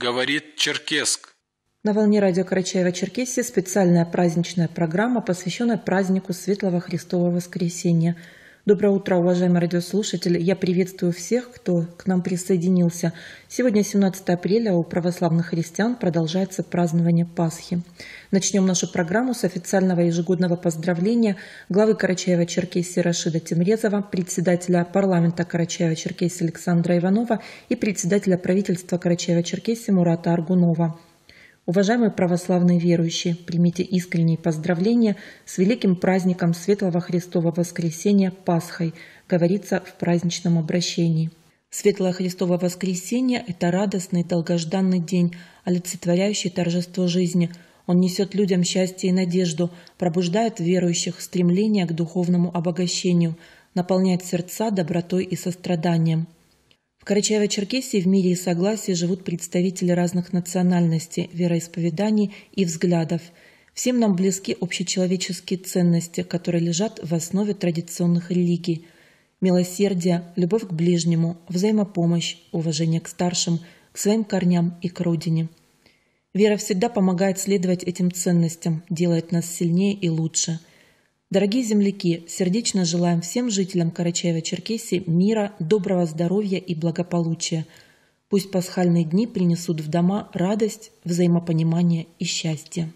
говорит Черкесск. На волне радио Карачаево-Черкесия специальная праздничная программа, посвященная празднику Светлого Христового Воскресения. Доброе утро, уважаемые радиослушатели! Я приветствую всех, кто к нам присоединился. Сегодня 17 апреля, у православных христиан продолжается празднование Пасхи. Начнем нашу программу с официального ежегодного поздравления главы Карачаево-Черкесии Рашида Темрезова, председателя парламента Карачаево-Черкесии Александра Иванова и председателя правительства Карачаево-Черкесии Мурата Аргунова. Уважаемые православные верующие, примите искренние поздравления с великим праздником Светлого Христового Воскресения Пасхой, говорится в праздничном обращении. Светлое Христово Воскресение – это радостный долгожданный день, олицетворяющий торжество жизни. Он несет людям счастье и надежду, пробуждает верующих стремление к духовному обогащению, наполняет сердца добротой и состраданием. В Карачаево-Черкесии в мире и согласии живут представители разных национальностей, вероисповеданий и взглядов. Всем нам близки общечеловеческие ценности, которые лежат в основе традиционных религий. Милосердие, любовь к ближнему, взаимопомощь, уважение к старшим, к своим корням и к родине. Вера всегда помогает следовать этим ценностям, делает нас сильнее и лучше. Дорогие земляки, сердечно желаем всем жителям Карачаево-Черкесии мира, доброго здоровья и благополучия. Пусть пасхальные дни принесут в дома радость, взаимопонимание и счастье.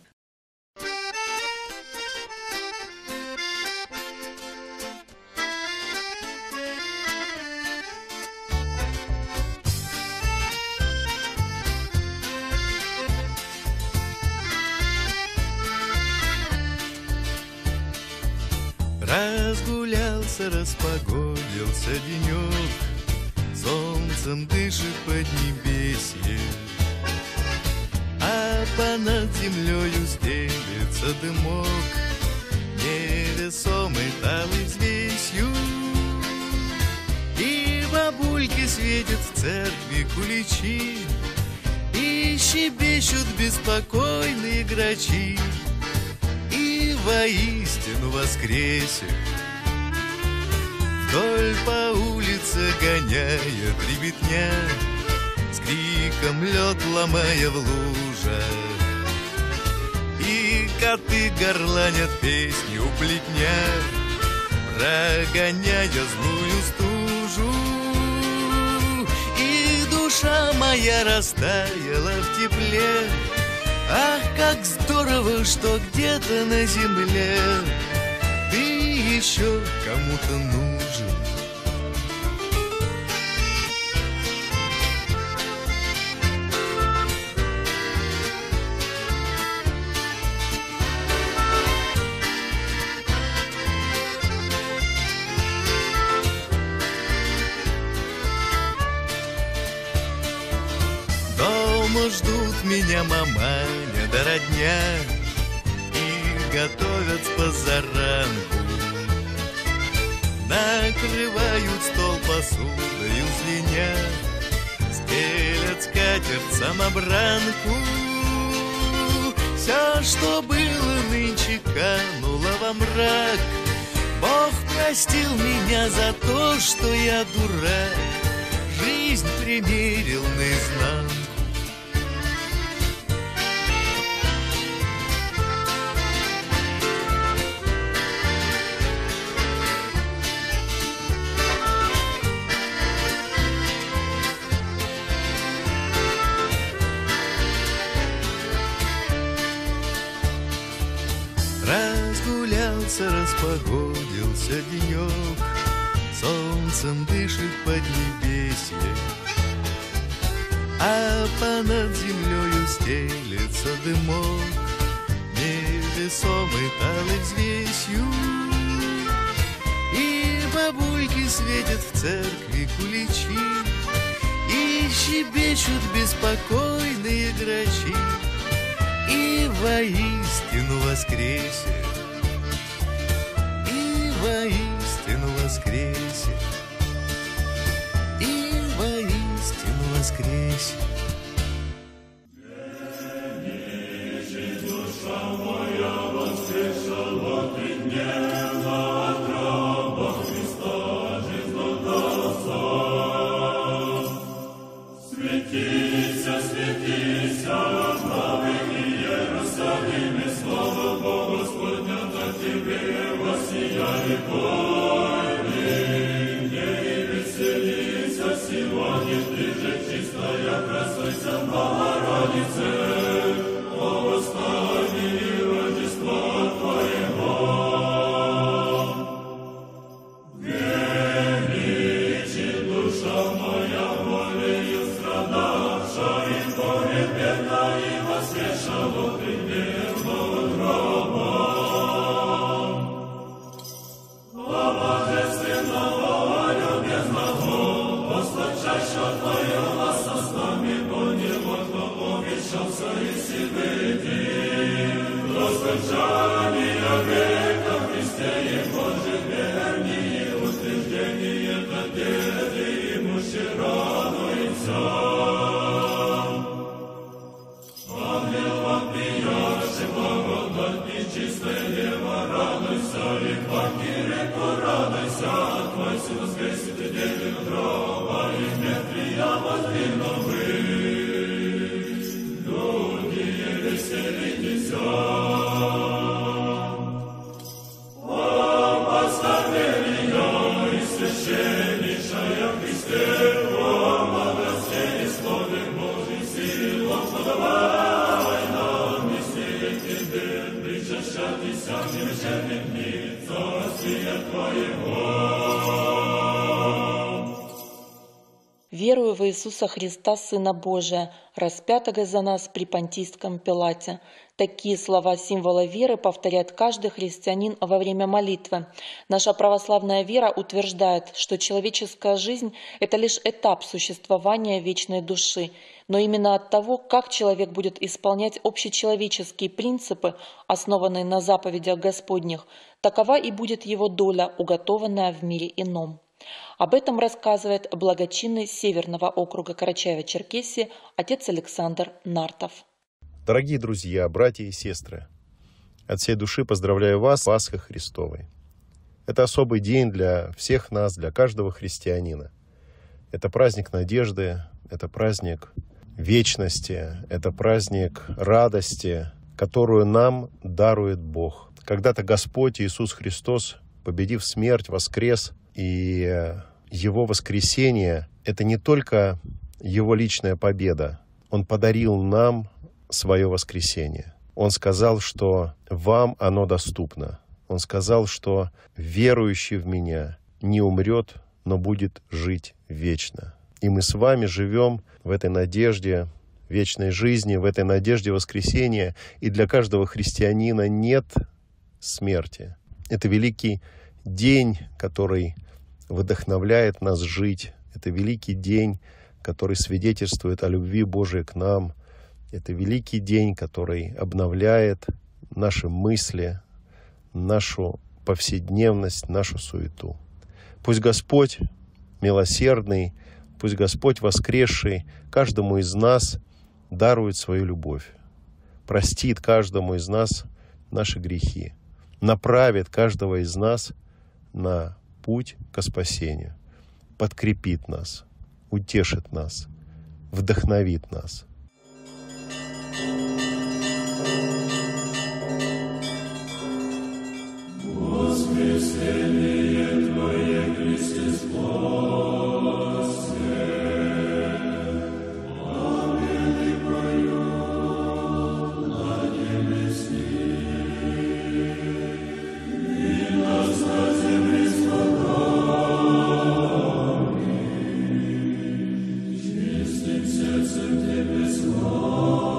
Разгулялся, распогодился денек, солнцем дышит поднебесье, а понад землею стелется дымок, невесомый талой взвесью. И бабульки светят в церкви куличи, и щебечут беспокойные грачи. Воистину воскресе, вдоль по улице гоняет ребятня, с криком лед ломая в лужах, и коты горланят песни у плетня, прогоняя злую стужу. И душа моя растаяла в тепле. Ах, как здорово, что где-то на земле ты еще кому-то нужен. Дома ждут меня маманя да родня и готовят с позаранку, накрывают стол посудою звеня, стелят скатерть самобранку. Все, что было нынче, кануло во мрак. Бог простил меня за то, что я дурак, жизнь примерил наизнанку. Разгулялся, распогодился денек, солнцем дышит поднебесье, а понад землею стелется дымок, невесомый талой взвесью. И бабульки светят в церкви куличи, и щебечут беспокойные грачи. И воистину воскресе, и воистину воскресе, и воистину воскресе. Душа моя воскрешала ты гнева от раба Христа, жизнь отдался. Светись Верую в Иисуса Христа, Сына Божия, распятого за нас при Понтийском Пилате. Такие слова символа веры повторяет каждый христианин во время молитвы. Наша православная вера утверждает, что человеческая жизнь – это лишь этап существования вечной души. Но именно от того, как человек будет исполнять общечеловеческие принципы, основанные на заповедях Господних, такова и будет его доля, уготованная в мире ином. Об этом рассказывает благочинный Северного округа Карачаево-Черкесии отец Александр Нартов. Дорогие друзья, братья и сестры, от всей души поздравляю вас с Пасхой Христовой. Это особый день для всех нас, для каждого христианина. Это праздник надежды, это праздник вечности, это праздник радости, которую нам дарует Бог. Когда-то Господь Иисус Христос, победив смерть, воскрес, и Его воскресение – это не только Его личная победа. Он подарил нам свое воскресение. Он сказал, что вам оно доступно. Он сказал, что верующий в Меня не умрет, но будет жить вечно. И мы с вами живем в этой надежде вечной жизни, в этой надежде воскресения. И для каждого христианина нет смерти. Это великий день, который вдохновляет нас жить. Это великий день, который свидетельствует о любви Божией к нам. Это великий день, который обновляет наши мысли, нашу повседневность, нашу суету. Пусть Господь милосердный, пусть Господь воскресший каждому из нас дарует свою любовь, простит каждому из нас наши грехи, направит каждого из нас на путь ко спасению, подкрепит нас, утешит нас, вдохновит нас. Воскресение Твое, Христе, спаси, победы поют на небесни, и нас на земле скорбами, чистым сердцем Тебе славы.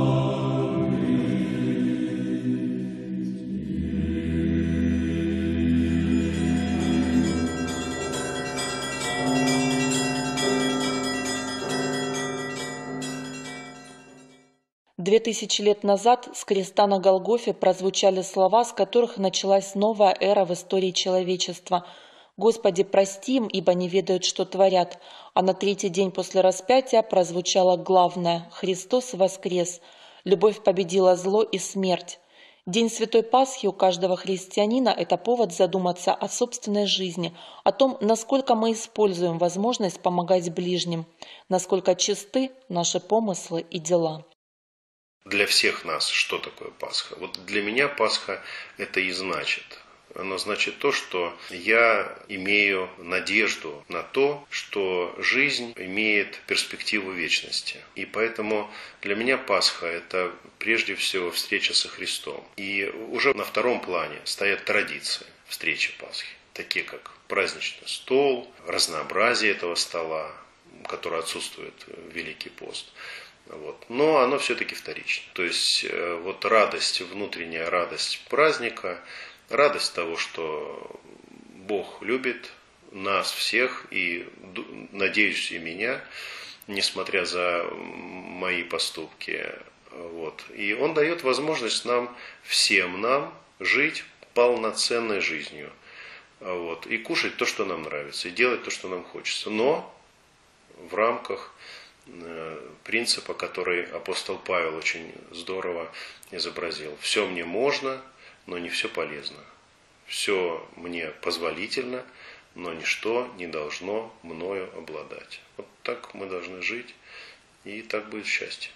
2000 лет назад с креста на Голгофе прозвучали слова, с которых началась новая эра в истории человечества. «Господи, прости им, ибо не ведают, что творят». А на третий день после распятия прозвучало главное: «Христос воскрес». Любовь победила зло и смерть. День Святой Пасхи у каждого христианина – это повод задуматься о собственной жизни, о том, насколько мы используем возможность помогать ближним, насколько чисты наши помыслы и дела. Для всех нас что такое Пасха? Вот для меня Пасха это и значит. Оно значит то, что я имею надежду на то, что жизнь имеет перспективу вечности. И поэтому для меня Пасха – это прежде всего встреча со Христом. И уже на втором плане стоят традиции встречи Пасхи, такие как праздничный стол, разнообразие этого стола, которое отсутствует в Великий пост. Вот. Но оно все-таки вторично. То есть вот радость, внутренняя радость праздника, радость того, что Бог любит нас всех и, надеюсь, и меня, несмотря за мои поступки. Вот. И Он дает возможность нам, всем нам, жить полноценной жизнью. Вот. И кушать то, что нам нравится, и делать то, что нам хочется. Но в рамках принципа, который апостол Павел очень здорово изобразил. Все мне можно, но не все полезно. Все мне позволительно, но ничто не должно мною обладать. Вот так мы должны жить, и так будет счастье.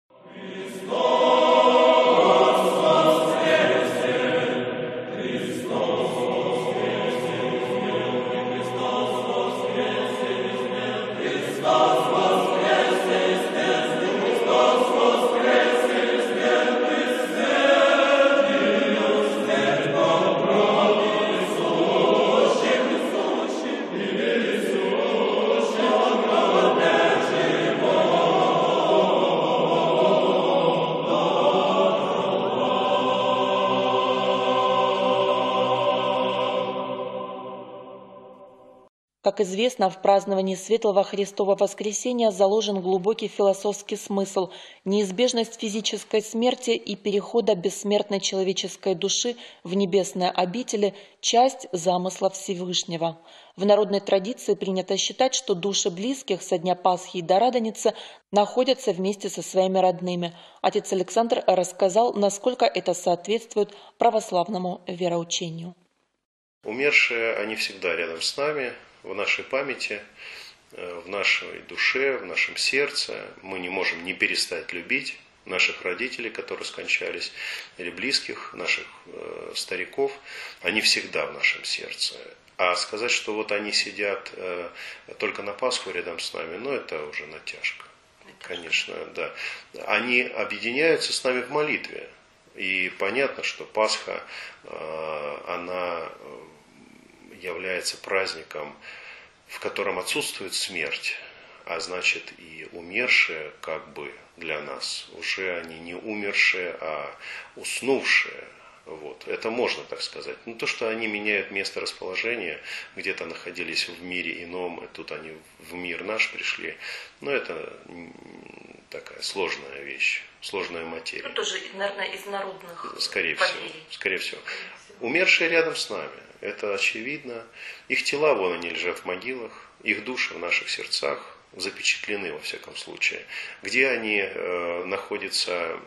Как известно, в праздновании Светлого Христова Воскресения заложен глубокий философский смысл – неизбежность физической смерти и перехода бессмертной человеческой души в небесные обители – часть замысла Всевышнего. В народной традиции принято считать, что души близких со дня Пасхи и до Радоницы находятся вместе со своими родными. Отец Александр рассказал, насколько это соответствует православному вероучению. Умершие, они всегда рядом с нами, в нашей памяти, в нашей душе, в нашем сердце. Мы не можем не перестать любить наших родителей, которые скончались, или близких, наших стариков. Они всегда в нашем сердце. А сказать, что вот они сидят только на Пасху рядом с нами, ну это уже натяжка. Конечно, да. Они объединяются с нами в молитве. И понятно, что Пасха, она является праздником, в котором отсутствует смерть, а значит и умершие как бы для нас, уже они не умершие, а уснувшие. Вот. Это можно так сказать. Но то, что они меняют место расположения, где-то находились в мире ином, и тут они в мир наш пришли, но это такая сложная вещь, сложная материя. Ну, тоже, наверное, из народных Скорее всего. Умершие рядом с нами. Это очевидно. Их тела, вон они лежат в могилах, их души в наших сердцах запечатлены, во всяком случае. Где они находятся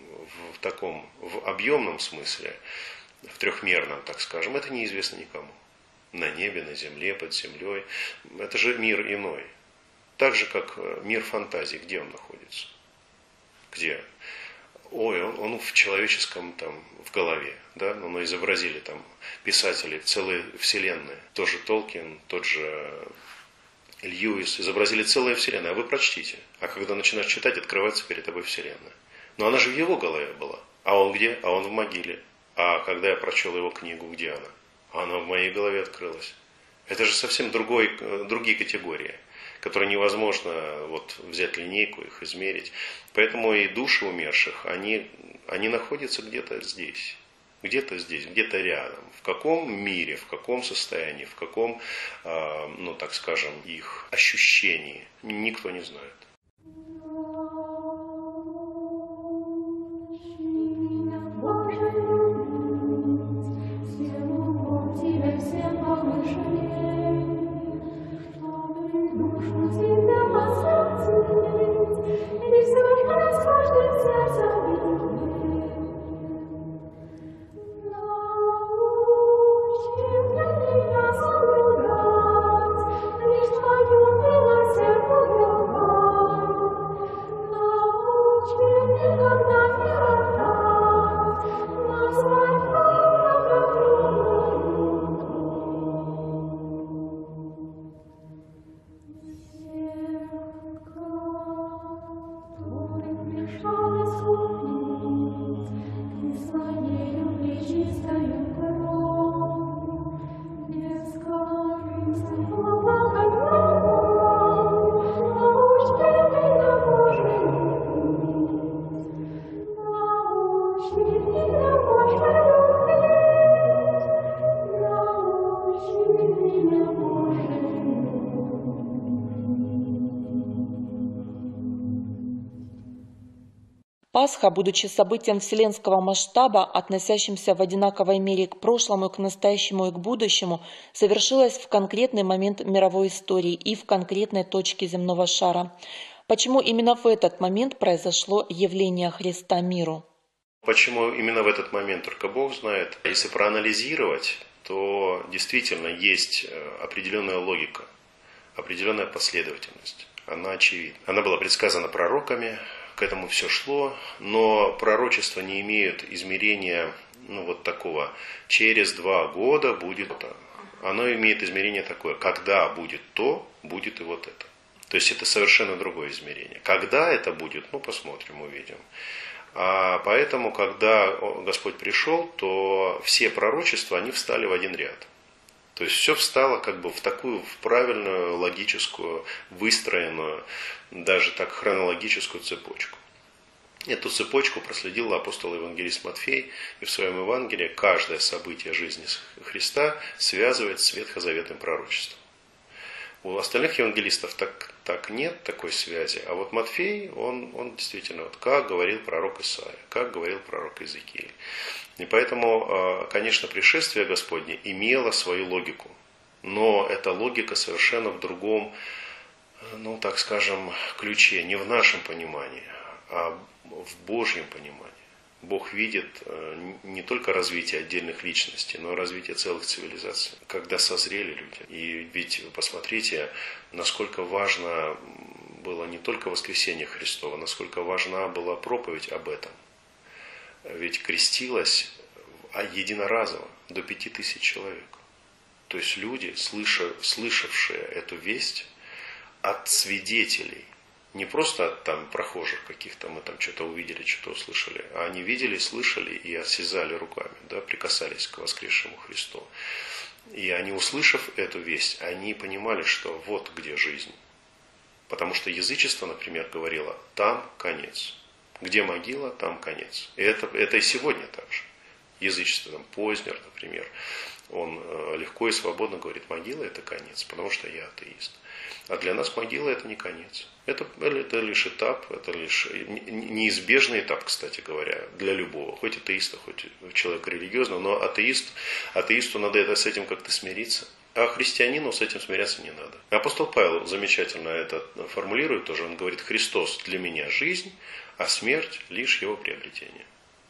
в объемном смысле, в трехмерном, так скажем, это неизвестно никому. На небе, на земле, под землей. Это же мир иной. Так же, как мир фантазии. Где он находится? Где? Он в человеческом, там, в голове, да, но изобразили там писатели целые вселенные. Тот же Толкин, тот же Льюис, изобразили целые вселенные, а вы прочтите. А когда начинаешь читать, открывается перед тобой вселенная. Но она же в его голове была. А он где? А он в могиле. А когда я прочел его книгу, где она? Она в моей голове открылась. Это же совсем другие категории, которые невозможно вот взять линейку, их измерить. Поэтому и души умерших, они находятся где-то здесь, где-то рядом. В каком мире, в каком состоянии, в каком, так скажем, их ощущении, никто не знает. Пасха, будучи событием вселенского масштаба, относящимся в одинаковой мере к прошлому, к настоящему и к будущему, совершилась в конкретный момент мировой истории и в конкретной точке земного шара. Почему именно в этот момент произошло явление Христа миру? Почему именно в этот момент, только Бог знает. Если проанализировать, то действительно есть определенная логика, определенная последовательность. Она очевидна. Она была предсказана пророками, к этому все шло, но пророчества не имеют измерения вот такого. Через 2 года будет это. Оно имеет измерение такое. Когда будет то, будет и вот это. То есть это совершенно другое измерение. Когда это будет, посмотрим, увидим. А поэтому, когда Господь пришел, то все пророчества, они встали в один ряд. То есть все встало в правильную, логическую, выстроенную, даже так хронологическую цепочку. Эту цепочку проследил апостол-евангелист Матфей, и в своем Евангелии каждое событие жизни Христа связывает с ветхозаветным пророчеством. У остальных евангелистов так нет такой связи, а вот Матфей, он действительно, как говорил пророк Исаия, как говорил пророк Иезекииль. И поэтому, конечно, пришествие Господне имело свою логику, но эта логика совершенно в другом, ключе, не в нашем понимании, а в Божьем понимании. Бог видит не только развитие отдельных личностей, но и развитие целых цивилизаций, когда созрели люди. И ведь посмотрите, насколько важно было не только воскресение Христово, насколько важна была проповедь об этом. Ведь крестилось единоразово до 5000 человек. То есть люди, слышавшие эту весть от свидетелей, не просто от прохожих каких-то, мы что-то увидели, что-то услышали, а они видели, слышали и осязали руками, прикасались к воскресшему Христу. И они, услышав эту весть, они понимали, что вот где жизнь. Потому что язычество, например, говорило, там конец. Где могила, там конец. И это и сегодня так же. Язычество, Познер, например, он легко и свободно говорит, могила это конец, потому что я атеист. А для нас могила это не конец. Это лишь этап, это лишь неизбежный этап, кстати говоря, для любого. Хоть атеиста, хоть человека религиозного, но атеисту надо с этим как-то смириться. А христианину с этим смиряться не надо. Апостол Павел замечательно это формулирует тоже. Он говорит, Христос для меня жизнь, а смерть лишь его приобретение.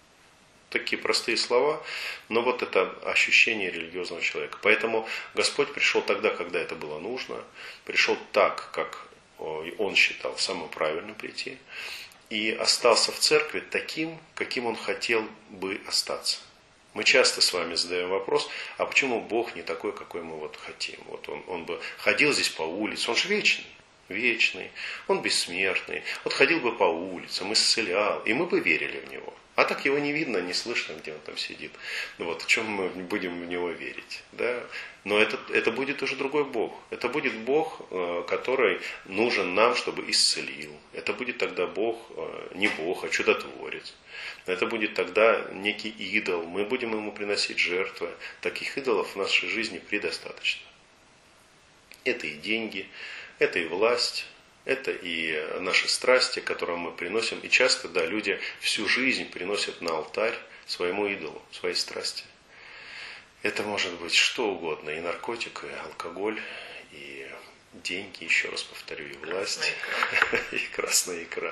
Такие простые слова, но вот это ощущение религиозного человека. Поэтому Господь пришел тогда, когда это было нужно, пришел так, как Он считал самым правильным прийти, и остался в церкви таким, каким Он хотел бы остаться. Мы часто с вами задаем вопрос, а почему Бог не такой, какой мы хотим? Он бы ходил здесь по улице, Он же вечный, Он бессмертный. Ходил бы по улицам, исцелял, и мы бы верили в Него. А так его не видно, не слышно, где он там сидит. В чем мы будем в него верить? Да? Но это будет уже другой Бог. Это будет Бог, который нужен нам, чтобы исцелил. Это будет тогда Бог, не Бог, а чудотворец. Это будет тогда некий идол. Мы будем ему приносить жертвы. Таких идолов в нашей жизни предостаточно. Это и деньги, это и власть. Это и наши страсти, которые мы приносим. И часто, люди всю жизнь приносят на алтарь своему идолу, своей страсти. Это может быть что угодно. И наркотик, и алкоголь, и деньги, еще раз повторю, и власть. И красная икра.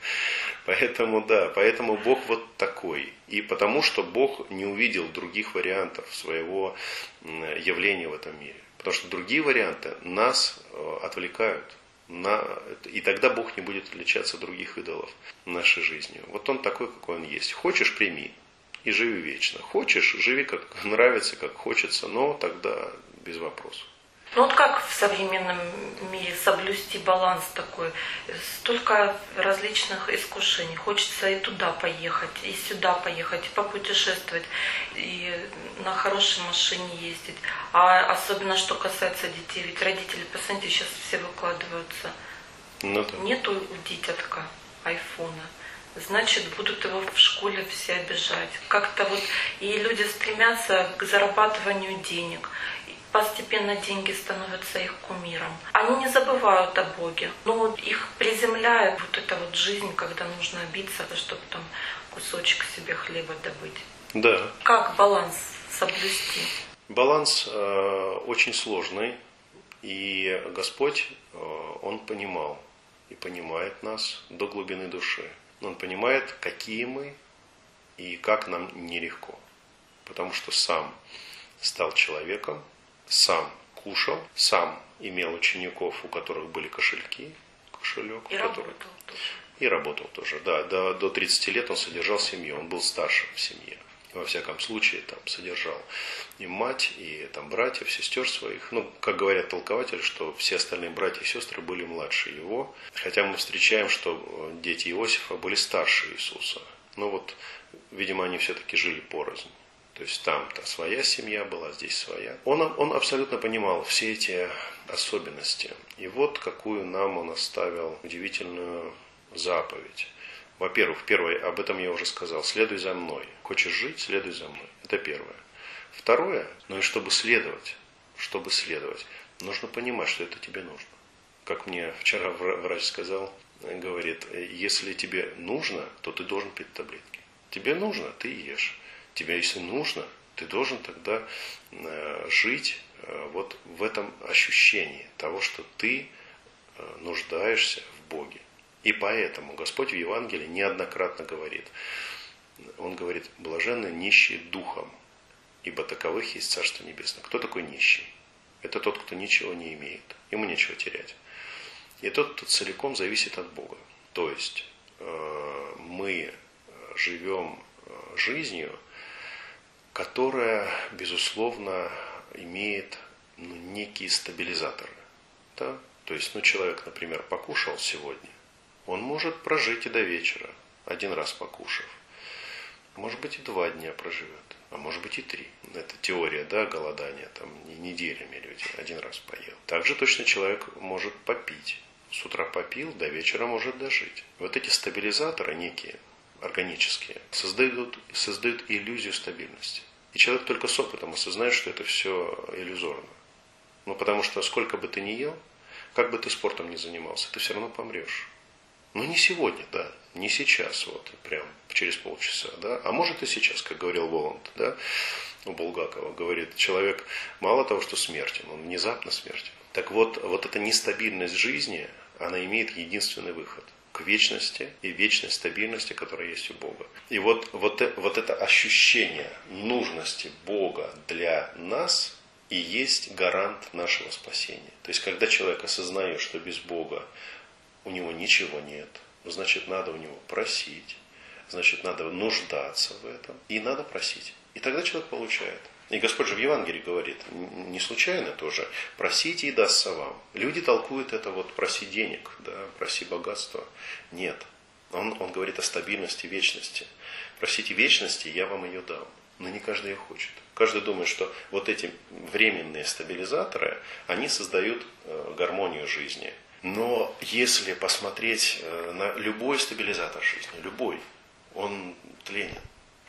Поэтому Бог такой. И потому что Бог не увидел других вариантов своего явления в этом мире. Потому что другие варианты нас отвлекают. И тогда Бог не будет отличаться от других идолов нашей жизнью. Он такой, какой Он есть. Хочешь, прими и живи вечно. Хочешь, живи как нравится, как хочется, но тогда без вопросов. Как в современном мире соблюсти баланс такой? Столько различных искушений. Хочется и туда поехать, и сюда поехать, и попутешествовать, и на хорошей машине ездить. А особенно, что касается детей. Ведь родители, посмотрите, сейчас все выкладываются. Нету у дитятка айфона. Значит, будут его в школе все обижать. Как-то и люди стремятся к зарабатыванию денег. постепенно деньги становятся их кумиром. Они не забывают о Боге, но вот их приземляет вот эта вот жизнь, когда нужно биться, чтобы там кусочек себе хлеба добыть. Да. Как баланс соблюсти? Баланс очень сложный, и Господь, Он понимал и понимает нас до глубины души. Он понимает, какие мы и как нам нелегко. Потому что сам стал человеком, сам кушал, сам имел учеников, у которых были кошелек, и работал тоже. И работал тоже, да. До 30 лет он содержал семью, он был старшим в семье. Во всяком случае, там содержал и мать, и там братьев, сестер своих. Ну, как говорят толкователи, что все остальные братья и сестры были младше его. Хотя мы встречаем, что дети Иосифа были старше Иисуса. Но вот, видимо, они все-таки жили порознь. То есть там-то своя семья была, здесь своя. Он абсолютно понимал все эти особенности. И вот какую нам он оставил удивительную заповедь. Во-первых, первое, об этом я уже сказал, следуй за мной. Хочешь жить, следуй за мной. Это первое. Второе, ну и чтобы следовать, нужно понимать, что это тебе нужно. Как мне вчера врач сказал, говорит, если тебе нужно, то ты должен пить таблетки. Тебе нужно, ты ешь. Тебе, если нужно, ты должен тогда жить вот в этом ощущении того, что ты нуждаешься в Боге. И поэтому Господь в Евангелии неоднократно говорит, Он говорит, блаженны нищие духом, ибо таковых есть Царство Небесное. Кто такой нищий? Это тот, кто ничего не имеет, ему нечего терять. И тот, кто целиком зависит от Бога. То есть мы живем жизнью, которая, безусловно, имеет некие стабилизаторы. Да? То есть, человек, например, покушал сегодня, он может прожить и до вечера, один раз покушав. Может быть, и 2 дня проживет, а может быть и 3. Это теория, да, голодания, там неделями люди один раз поел. Также точно человек может попить. С утра попил, до вечера может дожить. Вот эти стабилизаторы некие, органические, создают иллюзию стабильности. И человек только с опытом осознает, что это все иллюзорно. Потому что сколько бы ты ни ел, как бы ты спортом ни занимался, ты все равно помрешь. Не сегодня, да, не сейчас, вот, прям через полчаса, да, а может и сейчас, как говорил Воланд, да, у Булгакова, говорит, человек мало того, что смертен, он внезапно смертен. Так вот эта нестабильность жизни, она имеет единственный выход к вечности и вечной стабильности, которая есть у Бога. И вот это ощущение нужности Бога для нас и есть гарант нашего спасения. То есть, когда человек осознает, что без Бога у него ничего нет, значит, надо у него просить, значит, надо нуждаться в этом, и надо просить. И тогда человек получает. И Господь же в Евангелии говорит, не случайно тоже, просите и дастся вам. Люди толкуют это проси денег, да, проси богатства. Нет. Он говорит о стабильности, вечности. Просите вечности, я вам ее дам. Но не каждый ее хочет. Каждый думает, что вот эти временные стабилизаторы, они создают гармонию жизни. Но если посмотреть на любой стабилизатор жизни, любой, он тленен,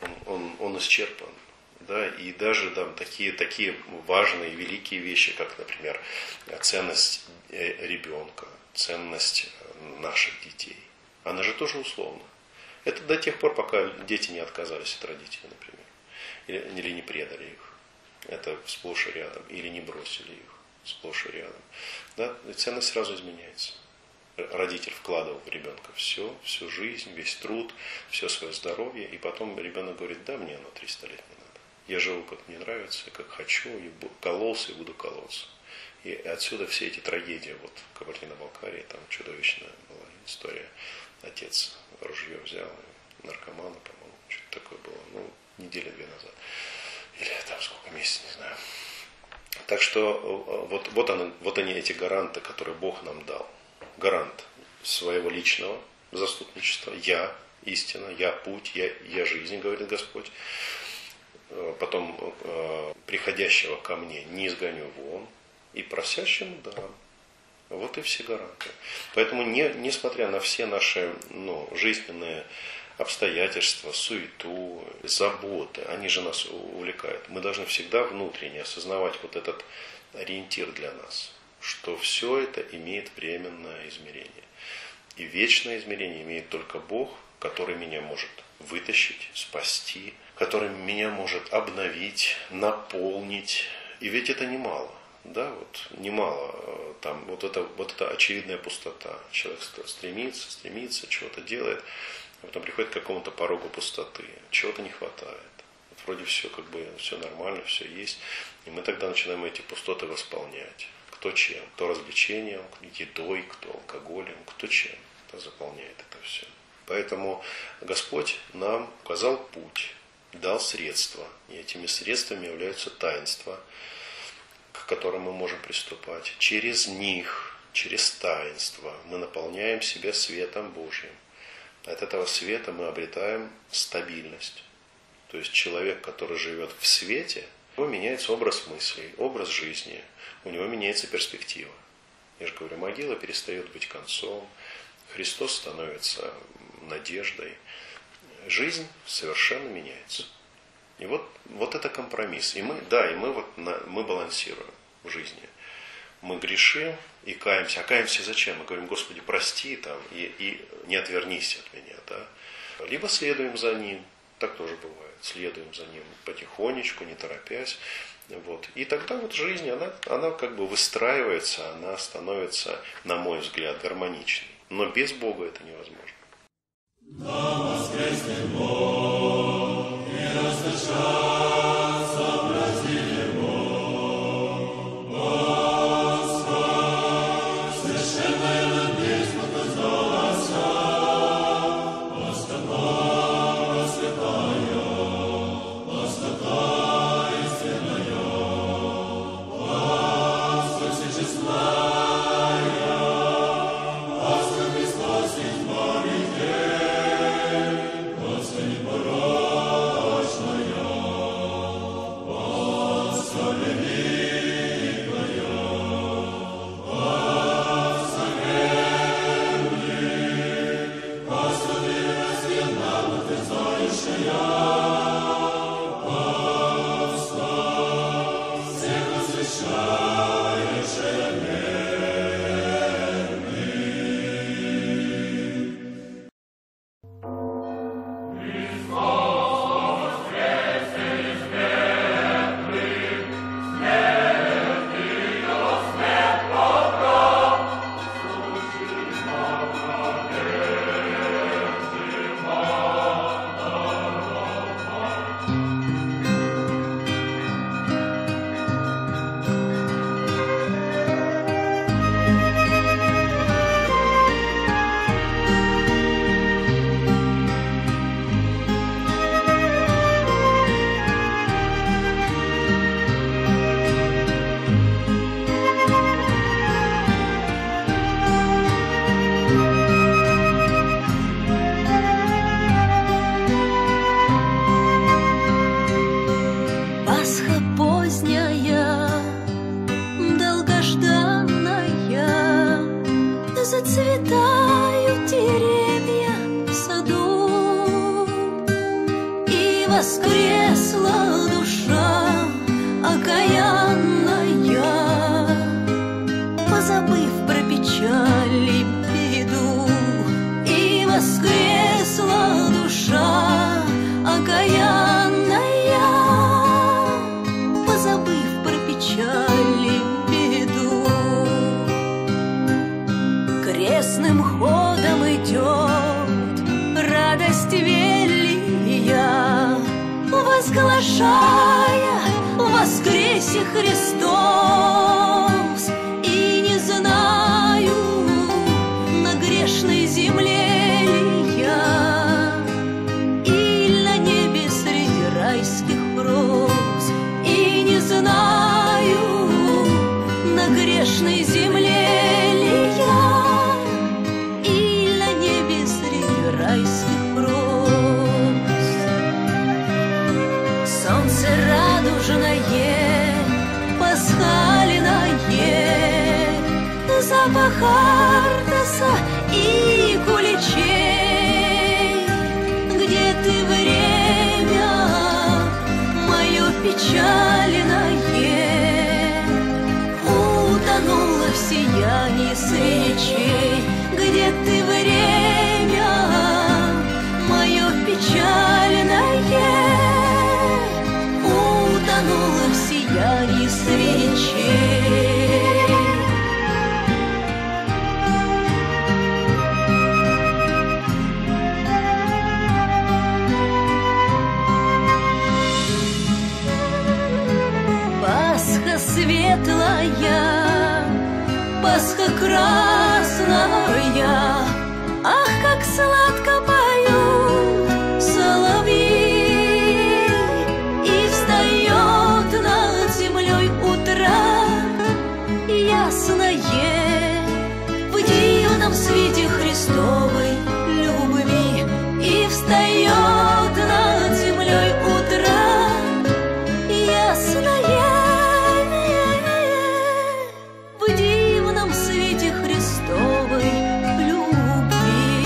он исчерпан. Да, и даже там такие важные, великие вещи, как, например, ценность ребенка, ценность наших детей, она же тоже условна. Это до тех пор, пока дети не отказались от родителей, например, или не предали их. Это сплошь и рядом. Или не бросили их. Сплошь и рядом. Да? И ценность сразу изменяется. Родитель вкладывал в ребенка всю жизнь, весь труд, все свое здоровье, и потом ребенок говорит, да, мне оно 300 лет не надо. Я живу, как мне нравится, как хочу, и кололся, и буду колоться. И отсюда все эти трагедии. Вот в Кабардино-Балкарии там чудовищная была история. Отец ружье взял, наркомана, по-моему, что-то такое было. Недели 2 назад. Или там сколько, месяцев, не знаю. Так что вот они эти гаранты, которые Бог нам дал. Гарант своего личного заступничества. Я истина, я путь, я жизнь, говорит Господь. Потом приходящего ко мне не изгоню вон, и просящему дам. Вот и все гаранты. Поэтому, несмотря на все наши жизненные обстоятельства, суету, заботы, они же нас увлекают. Мы должны всегда внутренне осознавать вот этот ориентир для нас, что все это имеет временное измерение. И вечное измерение имеет только Бог, который меня может вытащить, спасти, который меня может обновить, наполнить. И ведь это немало. Да, вот немало, там вот это очевидная пустота. Человек стремится, чего-то делает, а потом приходит к какому-то порогу пустоты, чего-то не хватает. Вот вроде все все нормально, все есть, и мы тогда начинаем эти пустоты восполнять. Кто чем? Кто развлечением, едой, кто алкоголем, кто чем. Кто заполняет это все. Поэтому Господь нам указал путь, дал средства, и этими средствами являются таинства, к которым мы можем приступать. Через них, через таинство мы наполняем себя светом Божьим. От этого света мы обретаем стабильность. То есть человек, который живет в свете, у него меняется образ мыслей, образ жизни, у него меняется перспектива. Я же говорю, могила перестает быть концом, Христос становится надеждой. Жизнь совершенно меняется. И вот это компромисс. И мы балансируем в жизни. Мы грешим и каемся. А каемся зачем? Мы говорим, Господи, прости там, и не отвернись от меня. Да? Либо следуем за Ним. Так тоже бывает. Следуем за Ним потихонечку, не торопясь. Вот. И тогда вот жизнь, она как бы выстраивается, она становится, на мой взгляд, гармоничной. Но без Бога это невозможно. Зацветают деревья в саду, и воскресла душа окаянная, позабыв про печаль и беду. И воскресла душа окаянная, позабыв про печаль и беду. Крестным ходом идет радость велия, возглашая воскресе Христос. И не знаю на грешной земле ли я, или на небе среди райских роз. И не знаю на грешной земле ли я, солнце радужное, пасхальное, запах артаса и куличей. Где ты, время мое печальное? свечей, где ты, время мое печальное, утонула в сиянии свечей. Пасха светлая, Пасха красная, ах, как сладко поют соловьи, и встает над землей утро ясное в дивном свете Христовой любви, и встает над землей утро ясное в дивном свете Христовой любви.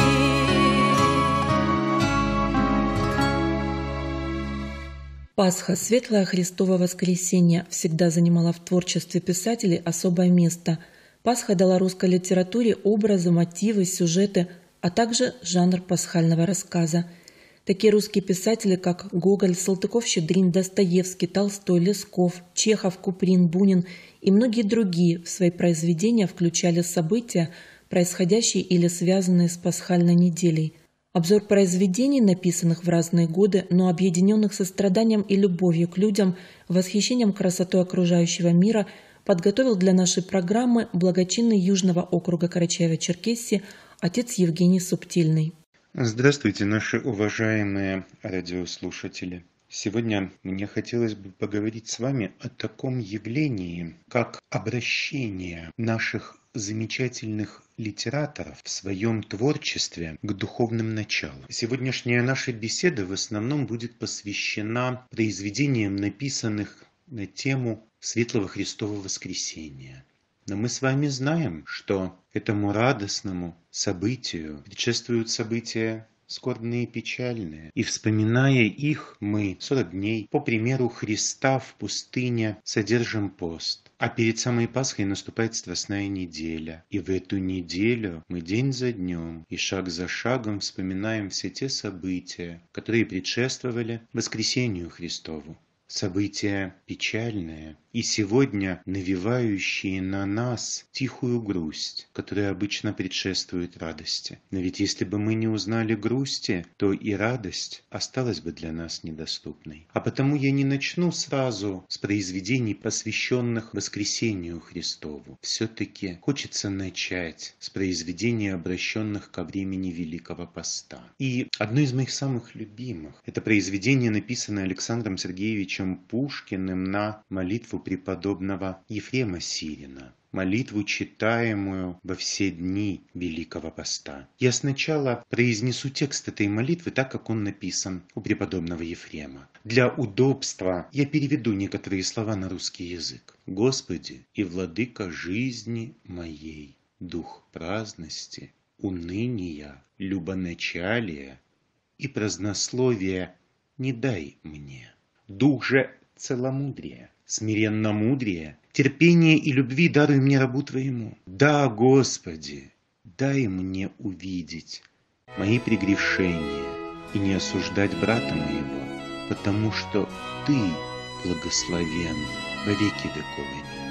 Пасха, светлое Христово воскресенье, всегда занимала в творчестве писателей особое место. Пасха дала русской литературе образы, мотивы, сюжеты, а также жанр пасхального рассказа. Такие русские писатели, как Гоголь, Салтыков-Щедрин, Достоевский, Толстой, Лесков, Чехов, Куприн, Бунин и многие другие в свои произведения включали события, происходящие или связанные с пасхальной неделей. Обзор произведений, написанных в разные годы, но объединенных состраданием и любовью к людям, восхищением красотой окружающего мира, подготовил для нашей программы благочинный Южного округа Карачаево-Черкесии отец Евгений Субтильный. Здравствуйте, наши уважаемые радиослушатели. Сегодня мне хотелось бы поговорить с вами о таком явлении, как обращение наших замечательных литераторов в своем творчестве к духовным началам. Сегодняшняя наша беседа в основном будет посвящена произведениям, написанных на тему Светлого Христова воскресения. Но мы с вами знаем, что этому радостному событию предшествуют события скорбные и печальные. И вспоминая их, мы 40 дней, по примеру Христа в пустыне, содержим пост. А перед самой Пасхой наступает Страстная неделя. И в эту неделю мы день за днем и шаг за шагом вспоминаем все те события, которые предшествовали воскресению Христову. События печальные и сегодня навевающие на нас тихую грусть, которая обычно предшествует радости. Но ведь если бы мы не узнали грусти, то и радость осталась бы для нас недоступной. А потому я не начну сразу с произведений, посвященных воскресению Христову. Все-таки хочется начать с произведений, обращенных ко времени Великого Поста. И одно из моих самых любимых – это произведение, написанное Александром Сергеевичем Пушкиным на молитву преподобного Ефрема Сирина, молитву, читаемую во все дни Великого Поста. Я сначала произнесу текст этой молитвы так, как он написан у преподобного Ефрема. Для удобства я переведу некоторые слова на русский язык. «Господи и владыка жизни моей, дух праздности, уныния, любоначалия и празднословия не дай мне. Дух же целомудрия, смиренно-мудрия, терпения и любви даруй мне рабу Твоему. Да, Господи, дай мне увидеть мои прегрешения и не осуждать брата моего, потому что Ты благословен во веки веков.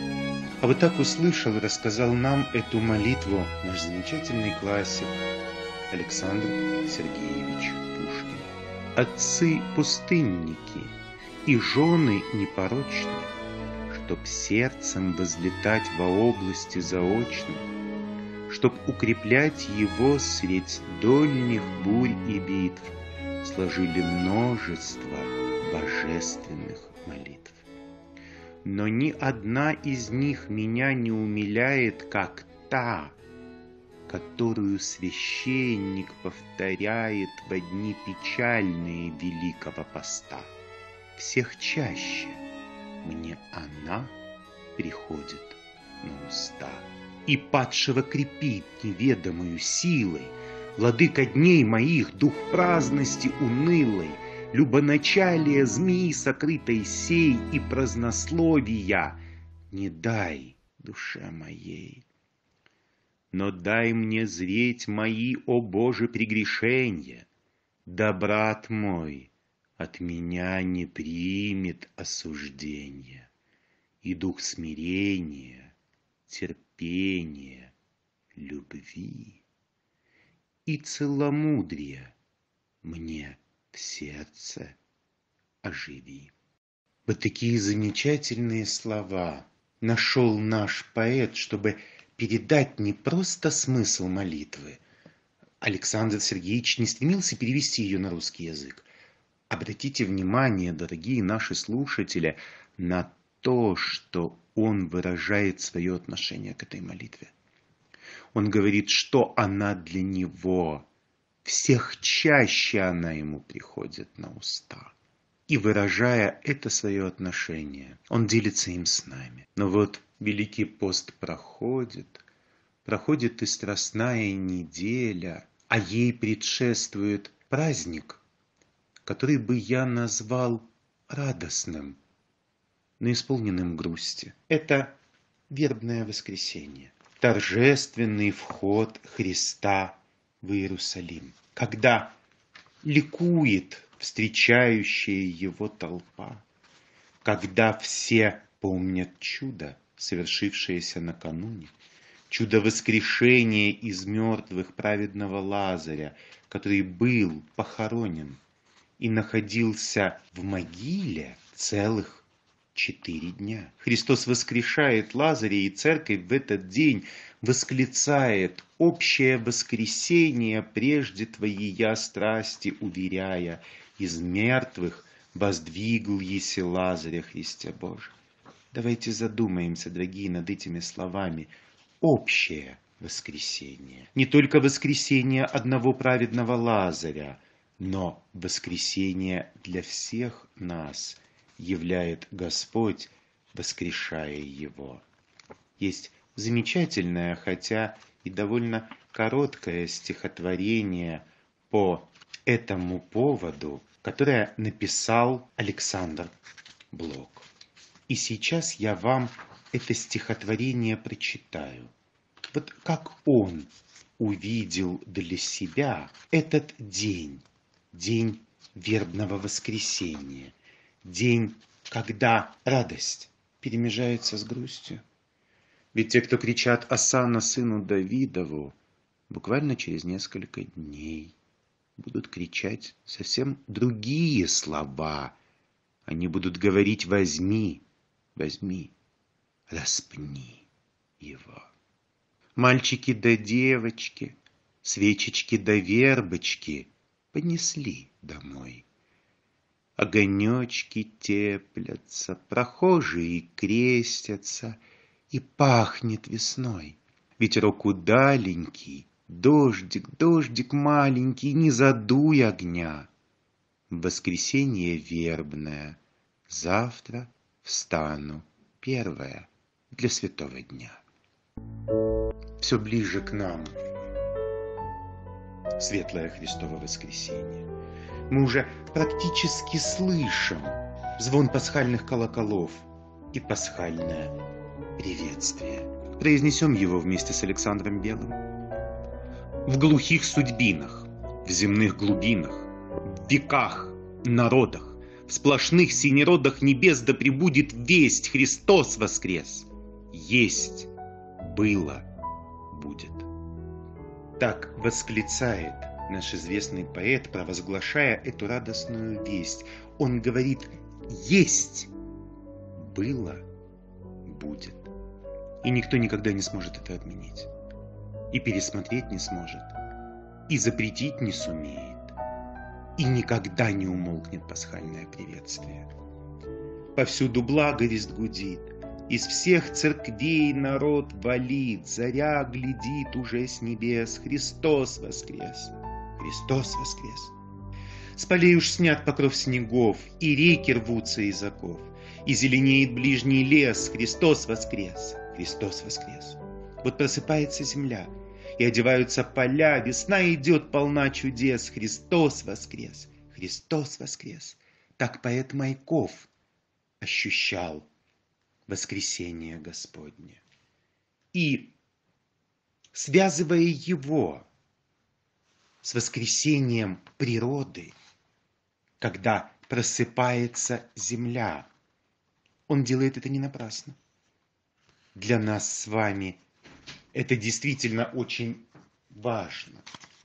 А вот так услышал и рассказал нам эту молитву наш замечательный классик Александр Сергеевич Пушкин. Отцы-пустынники и жены непорочны, чтоб сердцем возлетать во области заочной, чтоб укреплять его средь дольних бурь и битв, сложили множество божественных молитв. Но ни одна из них меня не умиляет, как та, которую священник повторяет во дни печальные Великого Поста. Всех чаще мне она приходит на уста. И падшего крепит неведомою силой, владыка дней моих, дух праздности унылой, любоначалия змеи сокрытой сей и празднословия не дай душе моей. но дай мне зреть мои, о Боже, прегрешения, да брат мой от меня не примет осуждения, и дух смирения, терпения, любви и целомудрия мне в сердце оживи. Вот такие замечательные слова нашел наш поэт, чтобы передать не просто смысл молитвы. Александр Сергеевич не стремился перевести ее на русский язык. Обратите внимание, дорогие наши слушатели, на то, что он выражает свое отношение к этой молитве. Он говорит, что она для него, всех чаще она ему приходит на уста. И выражая это свое отношение, он делится им с нами. Но вот Великий пост проходит и Страстная неделя, а ей предшествует праздник, который бы я назвал радостным, но исполненным грусти. Это вербное воскресенье, торжественный вход Христа в Иерусалим, когда ликует встречающая его толпа, когда все помнят чудо, совершившееся накануне, чудо воскрешения из мертвых праведного Лазаря, который был похоронен и находился в могиле целых 4 дня. Христос воскрешает Лазаря, и церковь в этот день восклицает общее воскресение прежде Твоея страсти, уверяя, из мертвых воздвигл еси Лазаря, Христе Божий. Давайте задумаемся, дорогие, над этими словами. Общее воскресение. Не только воскресение одного праведного Лазаря, но воскресение для всех нас являет Господь, воскрешая его. Есть замечательное, хотя и довольно короткое стихотворение по этому поводу, которое написал Александр Блок. И сейчас я вам это стихотворение прочитаю. Вот как он увидел для себя этот день, день вербного воскресения, день, когда радость перемежается с грустью. Ведь те, кто кричат «Осанна сыну Давидову», буквально через несколько дней будут кричать совсем другие слова. Они будут говорить «возьми, возьми, распни его». Мальчики да девочки, свечечки да вербочки понесли домой. Огонечки теплятся, прохожие крестятся, и пахнет весной. Ветерок удаленький, дождик, дождик маленький, не задуй огня. Воскресенье вербное, завтра встану первое для святого дня. Все ближе к нам светлое Христово воскресенье. Мы уже практически слышим звон пасхальных колоколов и пасхальное приветствие. Произнесем его вместе с Александром Белым. В глухих судьбинах, в земных глубинах, в веках, народах, в сплошных синеродах небес да пребудет весть: Христос воскрес! Есть, было, будет. Так восклицает наш известный поэт, провозглашая эту радостную весть. Он говорит: есть, было, будет. И никто никогда не сможет это отменить. И пересмотреть не сможет. И запретить не сумеет. И никогда не умолкнет пасхальное приветствие. Повсюду благовесть гудит. Из всех церквей народ валит. Заря глядит уже с небес. Христос воскрес! Христос воскрес! С полей уж снят покров снегов, и реки рвутся из оков, и зеленеет ближний лес. Христос воскрес! Христос воскрес! Вот просыпается земля, и одеваются поля, весна идет полна чудес. Христос воскрес! Христос воскрес! Так поэт Майков ощущал воскресение Господне. И связывая его с воскресением природы, когда просыпается земля. Он делает это не напрасно. Для нас с вами это действительно очень важно.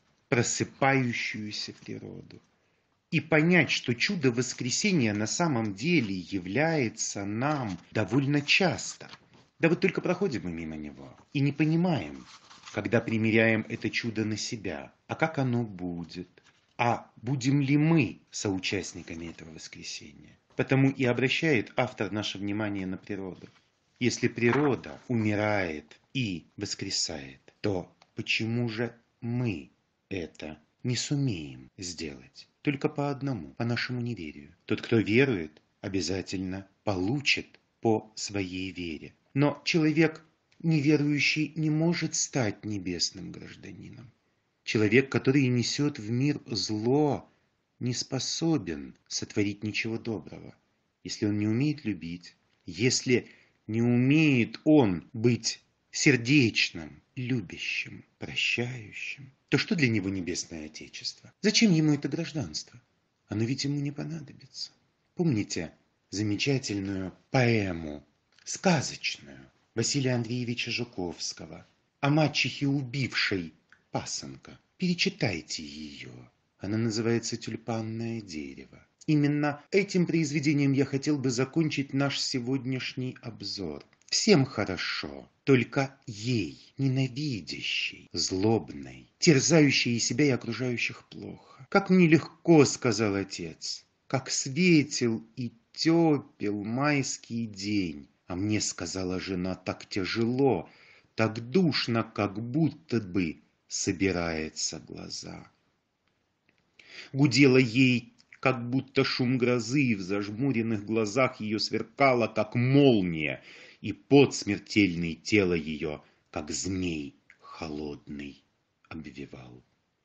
Просыпающуюся природу. И понять, что чудо воскресения на самом деле является нам довольно часто. Да вот только проходим мы мимо него и не понимаем, когда примеряем это чудо на себя, а как оно будет, а будем ли мы соучастниками этого воскресения. Потому и обращает автор наше внимание на природу. Если природа умирает и воскресает, то почему же мы это не сумеем сделать? Только по одному, по нашему неверию. Тот, кто верует, обязательно получит по своей вере. Но человек неверующий не может стать небесным гражданином. Человек, который несет в мир зло, не способен сотворить ничего доброго. Если он не умеет любить, если не умеет он быть сердечным, любящим, прощающим, то что для него небесное Отечество? Зачем ему это гражданство? Оно ведь ему не понадобится. Помните замечательную поэму, сказочную, Василия Андреевича Жуковского о мачехе, убившей пасынка? Перечитайте ее. Она называется «Тюльпанное дерево». Именно этим произведением я хотел бы закончить наш сегодняшний обзор. Всем хорошо, только ей, ненавидящей, злобной, терзающей себя и окружающих плохо. Как мне легко, сказал отец, как светел и тепел майский день. А мне, сказала жена, так тяжело, так душно, как будто бы собирается глаза. Гудела ей, как будто шум грозы, в зажмуренных глазах ее сверкало, как молния, и пот смертельный тело ее, как змей холодный, обвивал.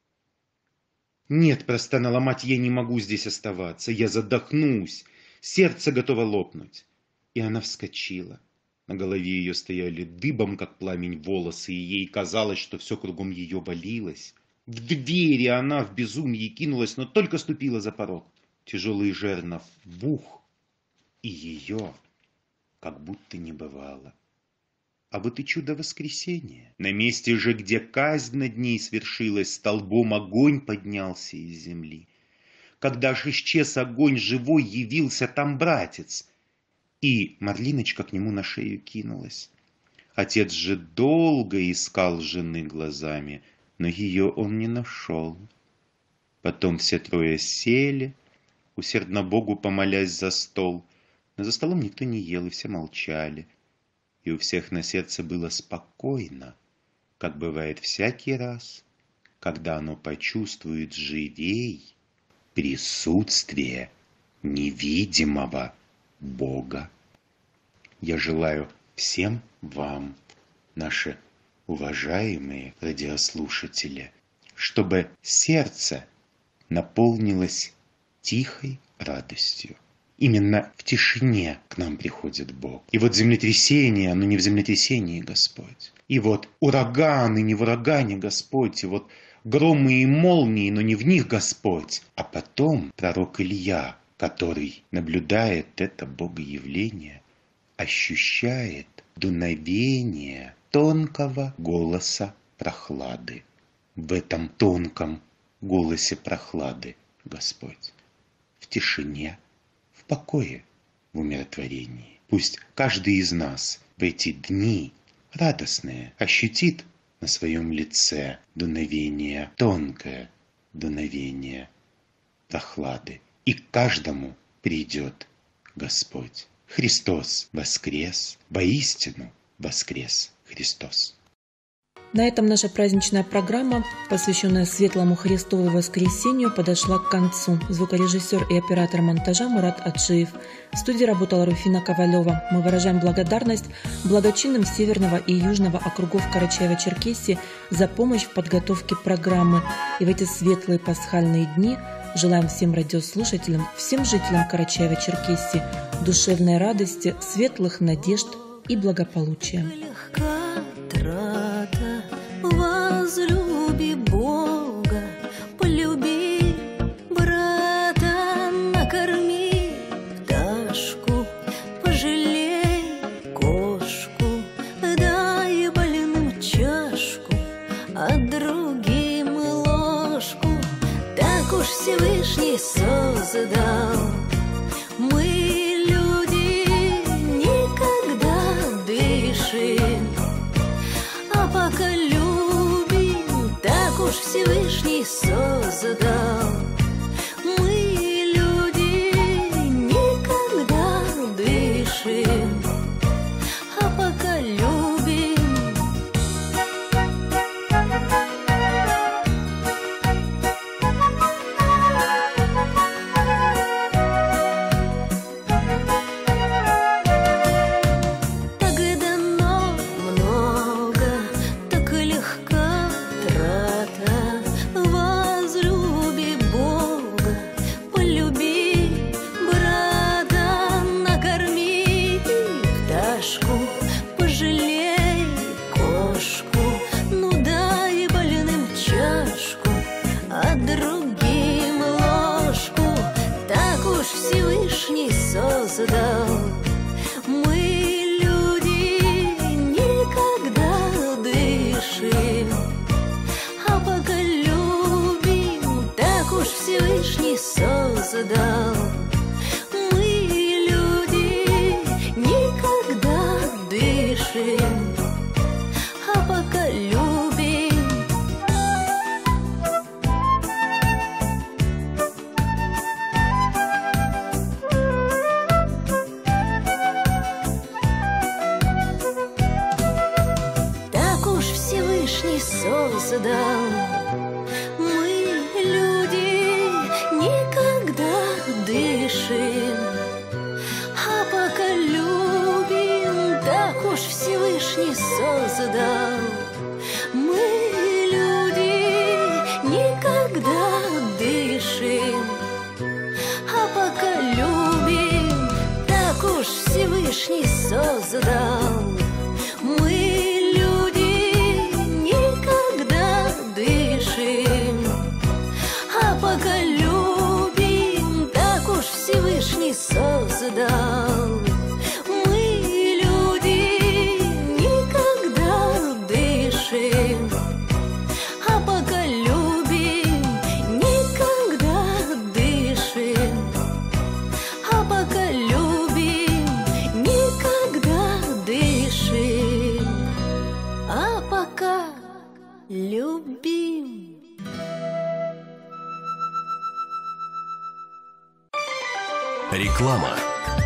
«Нет, — простонала мать, — я не могу здесь оставаться, я задохнусь, сердце готово лопнуть». И она вскочила. На голове ее стояли дыбом, как пламень, волосы, и ей казалось, что все кругом ее валилось. В двери она в безумии кинулась, но только ступила за порог. Тяжелый жернов бух, и ее как будто не бывало. А вот и чудо воскресения. На месте же, где казнь над ней свершилась, столбом огонь поднялся из земли. Когда ж исчез огонь живой, явился там братец, и Марлиночка к нему на шею кинулась. Отец же долго искал жены глазами, но ее он не нашел. Потом все трое сели, усердно Богу помолясь за стол. Но за столом никто не ел, и все молчали. И у всех на сердце было спокойно, как бывает всякий раз, когда оно почувствует живей присутствие невидимого Бога. Я желаю всем вам, наши уважаемые радиослушатели, чтобы сердце наполнилось тихой радостью. Именно в тишине к нам приходит Бог. И вот землетрясение, но не в землетрясении Господь. И вот ураганы, не в урагане Господь. И вот громы и молнии, но не в них Господь. А потом пророк Илья, который наблюдает это богоявление, ощущает дуновение тонкого голоса прохлады. В этом тонком голосе прохлады Господь. В тишине, в покое, в умиротворении. Пусть каждый из нас в эти дни радостные ощутит на своем лице дуновение, тонкое дуновение прохлады. И к каждому придет Господь. Христос воскрес, воистину воскрес Христос. На этом наша праздничная программа, посвященная Светлому Христову воскресению, подошла к концу. Звукорежиссер и оператор монтажа Мурат Аджиев. В студии работала Руфина Ковалева. Мы выражаем благодарность благочинным Северного и Южного округов Карачаево-Черкесии за помощь в подготовке программы. И в эти светлые пасхальные дни желаем всем радиослушателям, всем жителям Карачаева-Черкесии душевной радости, светлых надежд и благополучия. Легка трата в Всевышний создал. Мы, люди, никогда дышим, а пока любим, так уж Всевышний создал. Мы, люди, никогда дышим, а пока любим. Мы, люди, никогда дышим, а пока любим, так уж Всевышний создал. Мы, люди, никогда дышим, а пока любим. Создал. Мы, люди, никогда дышим, а пока любим, так уж Всевышний создал. Мы, люди, никогда дышим, а пока любим, так уж Всевышний создал. Мы, люди, никогда дышим, а пока любим, так уж Всевышний создал. Мы, люди, никогда дышим, а пока любим, никогда дышим, а пока любим, никогда дышим, а пока любим. Реклама.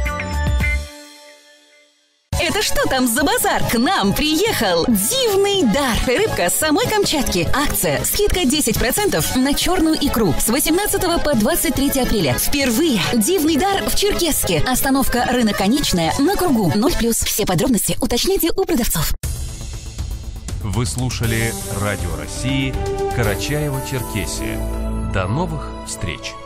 Это что там за базар? К нам приехал Дивный дар. Рыбка с самой Камчатки. Акция. Скидка 10% на черную икру. С 18 по 23 апреля. Впервые Дивный дар в Черкесске. Остановка Рынок Конечная на кругу 0+. Все подробности уточните у продавцов. Вы слушали Радио России Карачаево-Черкесия. До новых встреч!